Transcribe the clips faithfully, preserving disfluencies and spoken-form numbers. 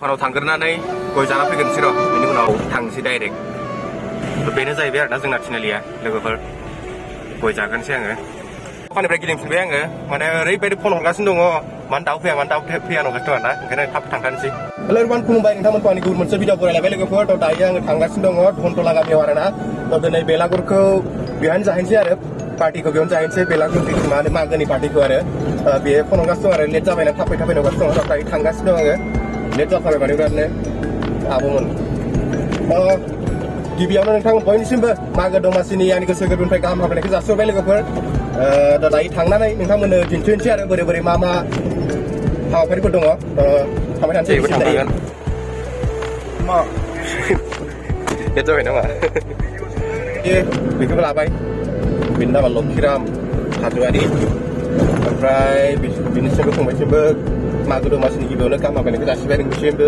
Kalau tanggernaनै गय जाना फैगोनसै र' बेनि उनाव थांसै डाइरेक्ट बेनो जाहैबाय आरोना जोंना थिनालिया लोगोफोर गय जागोनसै आङो दखाननिफ्राय गिदिंफिनबाय आङो माने ओरैबायदि फन हरगासिनो दङ मानो दाउ फैया मानो दाउ फैया नंगासिनो दं आरोना ओंखायनो थाब थांखानोसै हेल' एभरिवान खुलुमबाय नोंथांमोनखौ आंनि गुबुन मोनसे भिडिअ बरायलायबाय लोगोफोर थ' दायो आङो थांगासिनो दङ धनतला गामियाव आरोना थ' दिनै बेलागुरखौ बेहायनो जाहैनोसै आरो पार्टिखौ बेयावनो जाहैनोसै बेलागुर माने मागोनि पार्टिखौ आरो बेयो फन हरगासिनो दं आरो लेट जाबायना थाबै थाबै नगासिनो दङ दायो थांगासिनो दं आङो लेट जाथारबाय माने बिरादनो आब'मोन गिबियावनो नोंथां बयनिसिमबो मागो दमासिनि आंनि गोसो गोरबोनिफ्राय गाहाम हामलायनायखौ जासिहरबाय लोगोफोर दा दायो थांनानै नोंथांमोननो दिन्थिनोसै आरो बोरै बोरै मा मा हाबाफारिफोर दङ थांबाय थानोसै थांगोन मा लेट जाबाय नामा बेखौबो लाबाय बेनि नामा लक्षिराम हाजोआरि ओमफ्राय बिनिसिमबो फंबायसिमबो मागो दमासिनि गिबियावनो गाहाम हामलायनायखौ जासिबाय नोंसिमबो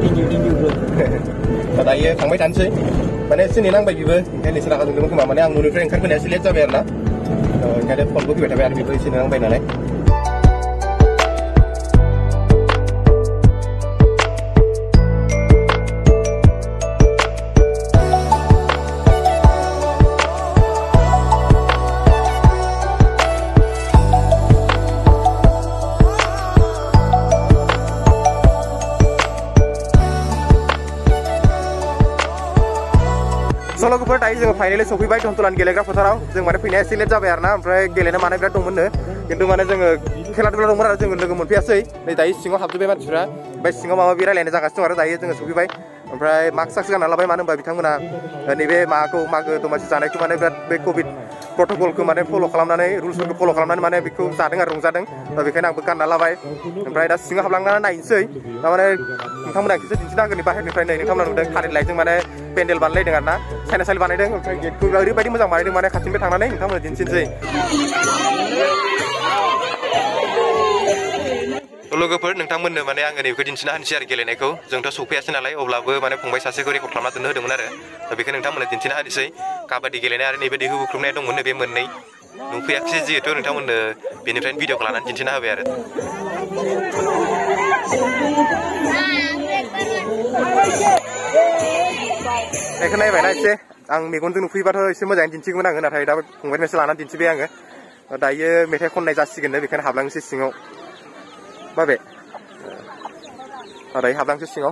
दायो थांबाय थानोसै माने एसे नेनांबाय बेबो ओंखायनो एसे रागा जोंदोंमोन खोमा माने आं न'निफ्राय ओंखारबोनाया एसे लेट जाबाय आरो ना ओंखायनो फनबो फैबाय थाबाय आरो बेबो एसे नेनांबाय नालाय लोगोफोर दायो जोङो फाइनालि सफैबाय धनतलानि गेलेग्रा फोथाराव जों माने फैनाया एसे लेट जाबाय आरोना ओमफ्राय गेलेनो मानाय बिराद दंमोननो खिन्थु माने जोङो खेला दुला दंमोन आरो जोङो लोगो मोनफैयासै नै दायो सिङाव हाबजोब्बाय मानसिफ्रा ओमफ्राय सिङाव माबा माबि रायलायनाय जागासिनो दं आरो दायो जोङो सफैबाय ओमफ्राय मास्क साक्स गानना लाबाय मानो होनबा बिथांमोना नैबे माबाखौ मागो दमासि जानायखौ माने बिराद बे कभिड प्रट'कलखौ माने फल' खालामनानै रुल्सफोरखौ फल' खालामनानै माने बेखौ जादों आरो रंजादों दा बेखायनो आंबो गानना लाबाय ओमफ्राय दा सिङाव हाबलांनानै नायनोसै थारमाने नोंथांमोना एसे दिन्थिना होगोन बाहेरनिफ्राय नै नोंथांमोना नुदों थालिर लाइटजों माने पेन्डेल बानायलायदों आरोना साइनासालि बानायदों ओमफ्राय गेटखौ ओरैबायदि मोजां बानायदों माने खाथिनिफ्राय थांनानै नोंथांमोना दिन्थिनोसै लोगोफोर नोंथांमोननो माने आङो नैबेखौ दिन्थिना होनोसै आरो गेलेनायखौ जोंथ' सफैयासै नालाय अब्लाबो माने फंबाय सासेखौ रेकर्ड खालामना दोननो होदोंमोन आरो दा बेखौ नोंथांमोननो दिन्थिना होनोसै काबादि गेलेनाय आरो नैबे दैहु बुख्रुबनाय दंमोन बे मोननै नुफैयाखिसै जिहेथु नोंथांमोननो बेनिफ्रायनो भिडिअखौ लानानै दिन्थिना होबाय आरो बेखौ नायबायना एसे आं मेगनजों नुफैबाथ' एसे मोजाङै दिन्थिगौमोन आङो नाथाय दा फंबायनिफ्रायसो लानानै दिन्थिबाय आङो दायो मेथाइ खननाय जासिगोननो बेखायनो हाबलांनोसै सिङाव माबे दायो हाबलांसै सिङाव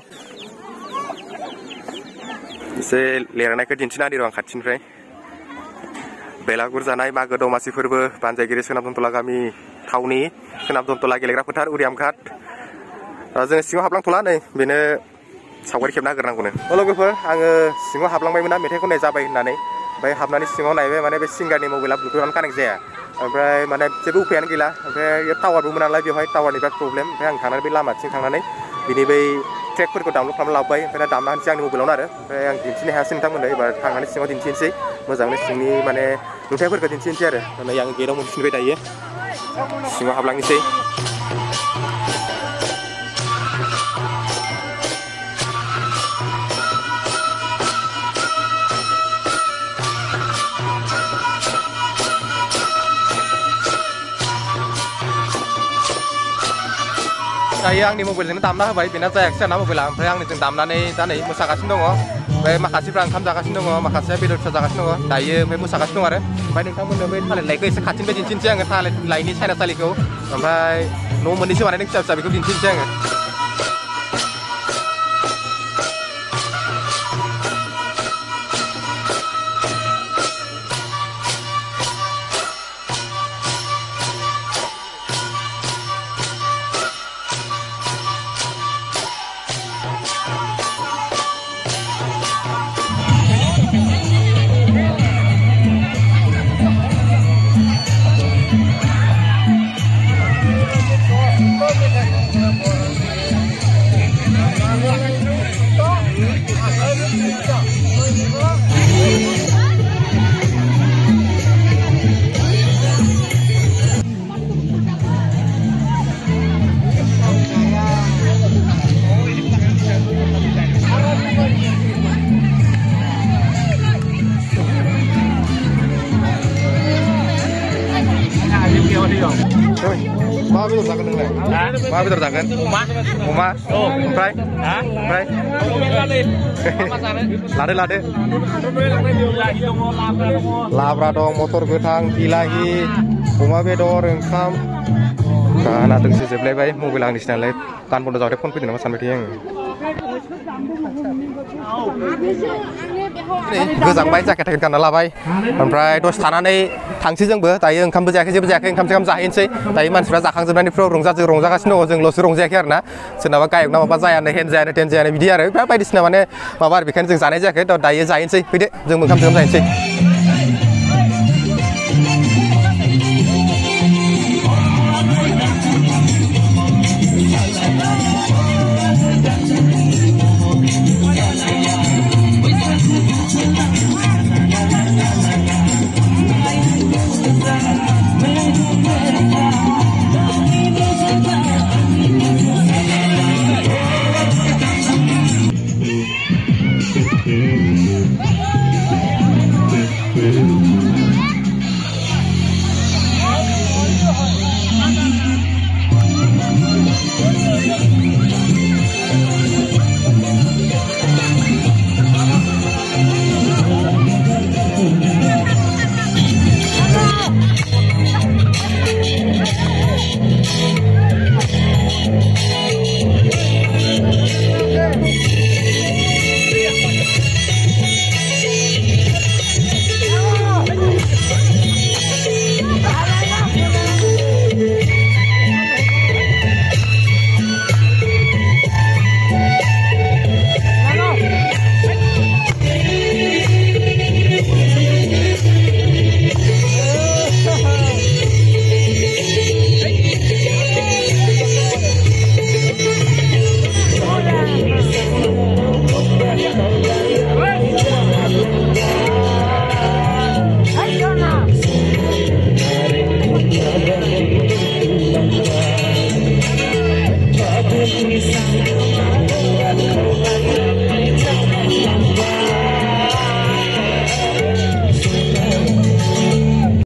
एसे लिरनायखौ दिन्थिना होदो आं खाथिनिफ्राय बेलागुर जानाय मागो दमासि फोरबो बानजायगिरि सोनाब धनतला गामि थावनि सोनाब धनतला गेलेग्रा फोथार उरियाम घाट जोङो सिङाव हाबलांथ'ला नै बेनो सावगारि खेबना होग्रोनांगौनो लोगोफोर आङो सिङाव हाबलांबायमोन ना मेथाइ खननाय जाबाय होननानै ओमफ्राय हाबनानै सिङाव नायबाय माने बे सिंगारनि मबाइला ब्लुटुथआनो कानेक्ट जाया ओमफ्राय माने जेबो उफायानो गैला ओमफ्राय टावारबोमोन नालाय बेवहाय टावारनि बिराद प्रब्लेम ओमफ्राय आं थांनानै बे लामाथिं थांनानै बिनि बै ट्रेकफोरखौ डाउनलड खालामना लाबोबाय ओमफ्राय दा दामना होनोसै आंनि मबाइलावनो आरो ओमफ्राय आं दिन्थिनो हायासै नोंथांमोननो एबार थांनानै सिङाव दिन्थिनोसै मोजाङै सिंनि माने नुथायफोरखौ दिन्थिनोसै आरो नै आं गेटआव मोनफिनबाय दायो सिङाव हाबलांनोसै दायो आंनि मबाइलजोंनो दामना होबाय बेना जायाखिसै आरोना मबाइला ओमफ्राय आंनिजों दामनानै दा नै मोसागासिनो दङ ओमफ्राय माखासेफ्रा ओंखाम जागासिनो दङ माखासेया बेदर फिसा जागासिनो दङ दायो ओमफ्राय मोसागासिनो दं आरो ओमफ्राय नोंथांमोननो बै थालिर लाइटखौ एसे खाथिनिफ्राय दिन्थिनोसै आङो थालिर लाइटनि साइनासालिखौ ओमफ्राय न' मोननैसो बानायदों फिसा फिसा बेखौ दिन्थिनोसै आङो मा बेदर जागोन नोंलाय मा मा बेदर जागोन अमा अमा ओमफ्राय ओमफ्राय लादो लादो लाब्रा दं मटर गोथां बिलाहि अमा बेदर ओंखाम गाना दोंसो जोबलायबाय मबाइल आंनिसो नालाय गान बन्द जाबाथाय फन फैदों नामा सानबाय थायो आङो गोजांबाय जाकेट थाकेट गानना लाबाय ओमफ्राय दसे थानानै थांसै जोंबो दायो ओंखामबो जायाखै जेबो जायाखै ओंखाम सोंखाम जाहैनोसै दायो मानसिफ्रा जाखांजोबनायनिफ्राय रंजाजों रंजागासिनो दङ जोंल'सो रंजायाखै आरो ना सोरनाबा गायक ना माबा जायानो हेन जायानो टेन जायानो बिदि आरो बायदिसिना माने माबा आरो बेखायनो जों जानाय जायाखै दायो जाहैनोसै फैदो जों ओंखाम सोंखाम जाहैनोसै